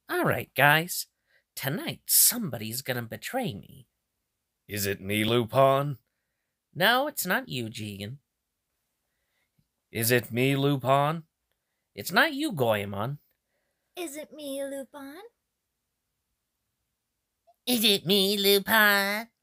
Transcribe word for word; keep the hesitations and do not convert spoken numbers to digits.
All right, guys. Tonight, somebody's gonna betray me. Is it me, Lupin? No, it's not you, Jigen. Is it me, Lupin? It's not you, Goemon. Is it me, Lupin? Is it me, Lupin?